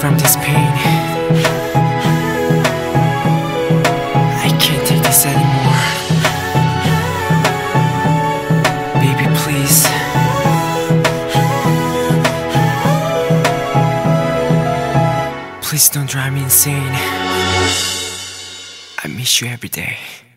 from this pain. I can't take this anymore. Baby, please. Please don't drive me insane. I miss you every day.